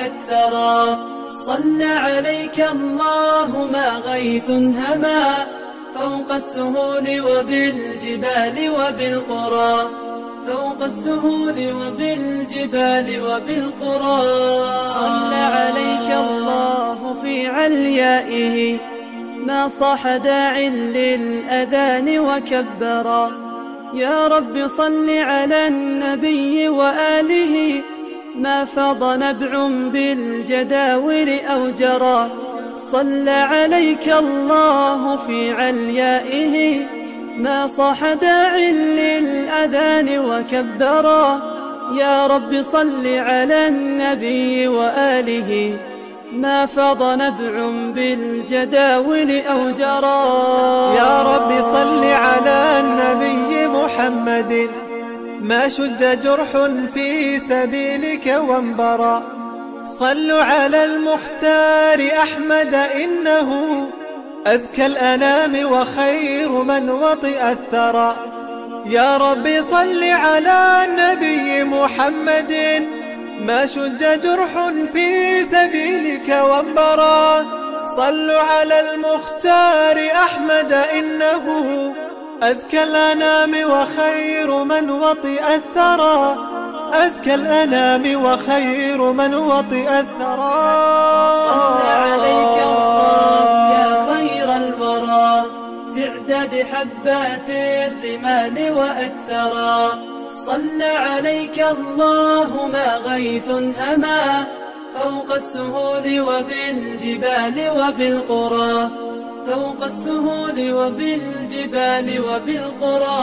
وأكثرا. صلى عليك الله ما غيث هما فوق السهول وبالجبال وبالقرى، فوق السهول وبالجبال وبالقرى. صلى عليك الله في عليائه ما صاح داع للأذان وكبرا. يا رب صل على النبي وآله ما فاض نبع بالجداول أو جرى. صلى عليك الله في عليائه ما صاح داع للأذان وكبرا. يا رب صل على النبي وآله ما فاض نبع بالجداول أو جرى. يا رب صل على النبي محمد ما شج جرح في سبيلك وانبرى. صلوا على المختار أحمد إنه أزكى الأنام وخير من وطئ الثرى. يا رب صل على النبي محمد ما شج جرح في سبيلك وانبرى. صلوا على المختار أحمد إنه أزكى الأنام وخير من وطئ الثرى، أزكى الأنام وخير من وطئ الثرى. صلى عليك الله يا خير الورى تعداد حبات الرمال وأكثرا. صلى عليك الله ما غيث هما فوق السهول وبالجبال وبالقرى، فوق السهول وبالجبال وبالقرى.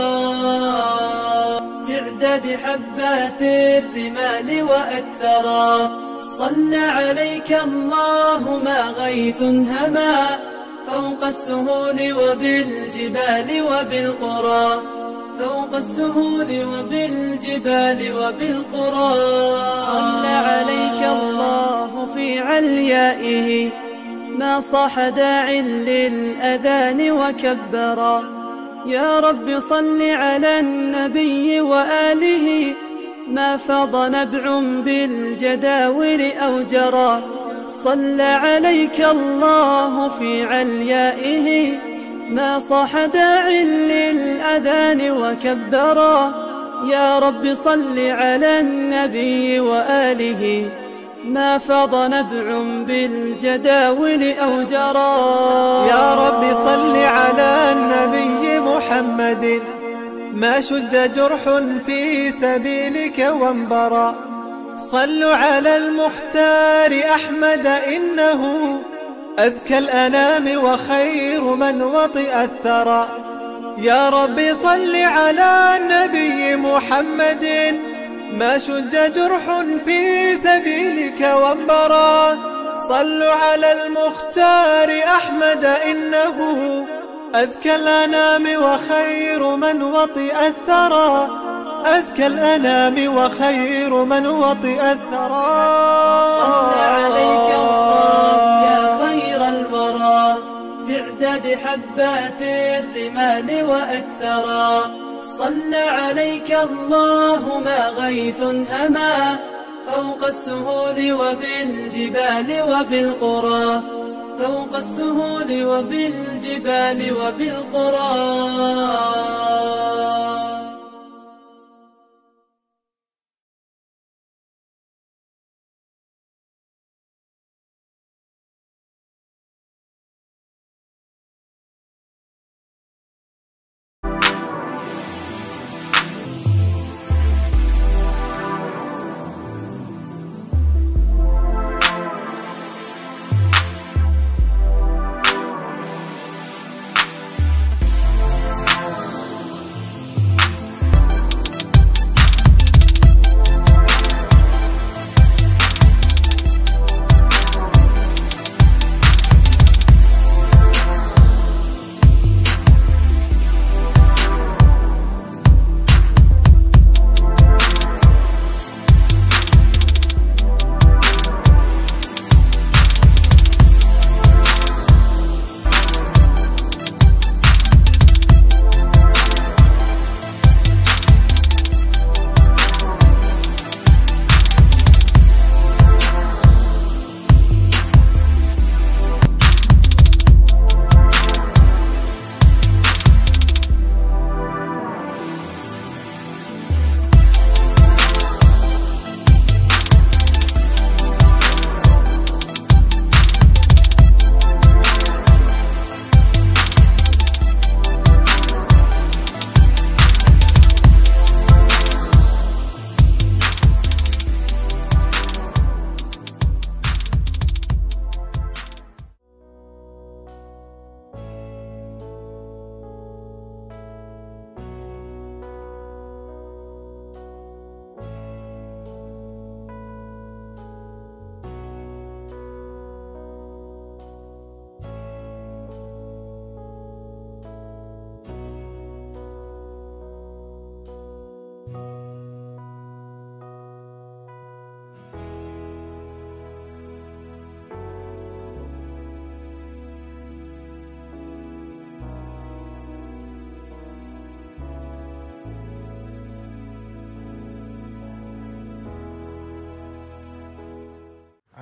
تعداد حبات الرمال وأكثرا. صلى عليك الله ما غيث هما فوق السهول وبالجبال وبالقرى، فوق السهول وبالجبال وبالقرى. صلى عليك الله في عليائه ما صاح داع للأذان وكبرا. يا رب صل على النبي وآله ما فاض نبع بالجداول أو جرى. صلى عليك الله في عليائه ما صاح داع للأذان وكبرا. يا رب صل على النبي وآله ما فاض نبع بالجداول أو جرى. يا رب صل على النبي محمد ما شج جرح في سبيلك وانبرى. صلوا على المختار أحمد إنه أزكى الأنام وخير من وطئ الثرى. يا رب صل على النبي محمد ما شج جرح في سبيلك وانبرى. صلوا على المختار أحمد إنه أزكى الأنام وخير من وطئ الثرى، أزكى الأنام وخير من وطئ الثرى. صلى عليك الله يا خير الورى تعداد حبات الرمال وأكثرا. صلى عليك الله ما غيث هما فوق السهول وبالجبال وبالقرى، فوق السهول وبالجبال وبالقرى.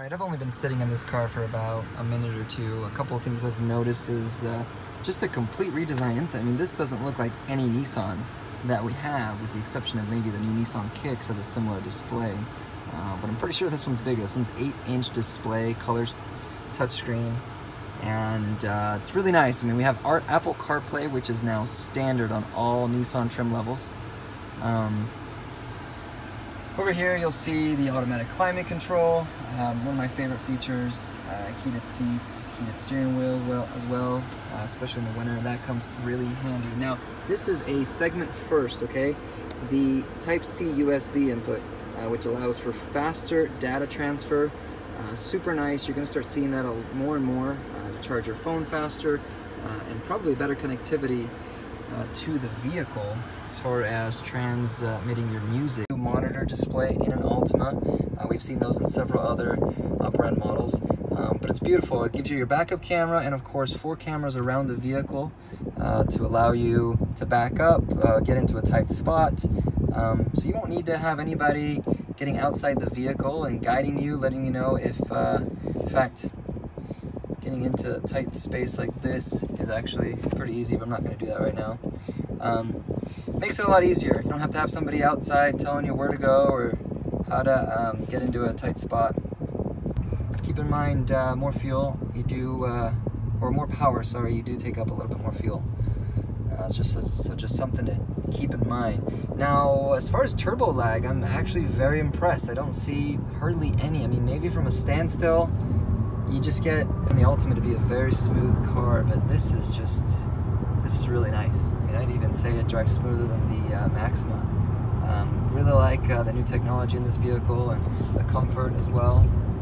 Alright, I've only been sitting in this car for about a minute or two. A couple of things I've noticed is just a complete redesign inside. I mean, this doesn't look like any Nissan that we have, with the exception of maybe the new Nissan Kicks has a similar display. But I'm pretty sure this one's bigger. This one's 8-inch display, colors, touchscreen, and it's really nice. I mean, we have our Apple CarPlay, which is now standard on all Nissan trim levels. Over here you'll see the automatic climate control, one of my favorite features, heated seats, heated steering wheel as well, especially in the winter. That comes really handy. Now this is a segment first, okay? The Type-C USB input, which allows for faster data transfer. Super nice. You're going to start seeing that more and more to charge your phone faster, and probably better connectivity to the vehicle as far as transmitting your music. Monitor display in an Altima. We've seen those in several other upper end models, but it's beautiful. It gives you your backup camera and of course 4 cameras around the vehicle to allow you to back up, get into a tight spot, so you won't need to have anybody getting outside the vehicle and guiding you, letting you know if in fact getting into a tight space like this is actually pretty easy, but I'm not going to do that right now. Makes it a lot easier. You don't have to have somebody outside telling you where to go or how to get into a tight spot. Keep in mind, more fuel you do, or more power, sorry, you do take up a little bit more fuel. It's just something to keep in mind. Now, as far as turbo lag, I'm actually very impressed. I don't see hardly any. I mean, maybe from a standstill, you just get in the Altima to be a very smooth car, but this is really nice. I mean, I'd even say it drives smoother than the Maxima. Really like the new technology in this vehicle and the comfort as well.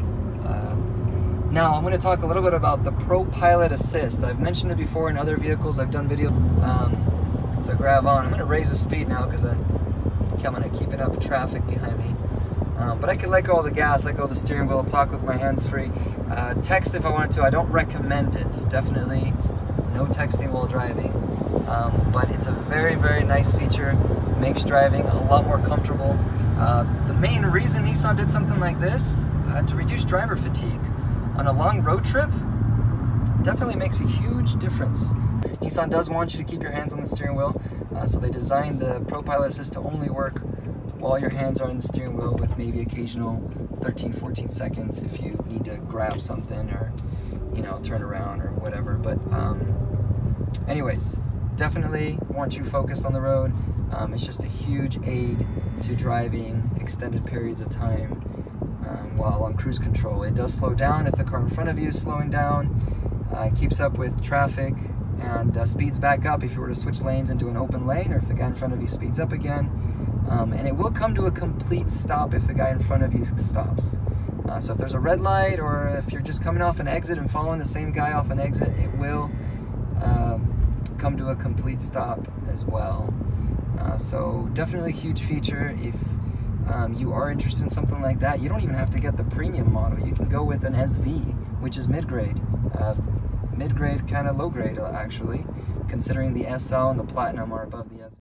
Now I'm going to talk a little bit about the ProPilot Assist. I've mentioned it before in other vehicles. I've done video to grab on. I'm going to raise the speed now because I'm kind of keeping up traffic behind me. But I could let go of the gas, let go of the steering wheel, talk with my hands free, text if I wanted to. I don't recommend it. Definitely no texting while driving. But it's a very, very nice feature. Makes driving a lot more comfortable. The main reason Nissan did something like this, to reduce driver fatigue. On a long road trip, definitely makes a huge difference. Nissan does want you to keep your hands on the steering wheel, so they designed the ProPilot Assist to only work while your hands are on the steering wheel, with maybe occasional 13-14 seconds if you need to grab something or, you know, turn around or whatever. But anyways, definitely want you focused on the road. It's just a huge aid to driving extended periods of time while on cruise control. It does slow down if the car in front of you is slowing down. It keeps up with traffic and speeds back up if you were to switch lanes into an open lane, or if the guy in front of you speeds up again. And it will come to a complete stop if the guy in front of you stops. So if there's a red light, or if you're just coming off an exit and following the same guy off an exit, it will come to a complete stop as well. So definitely a huge feature. If you are interested in something like that, you don't even have to get the premium model. You can go with an SV, which is mid-grade. Mid-grade, kind of low-grade actually, considering the SL and the Platinum are above the SV.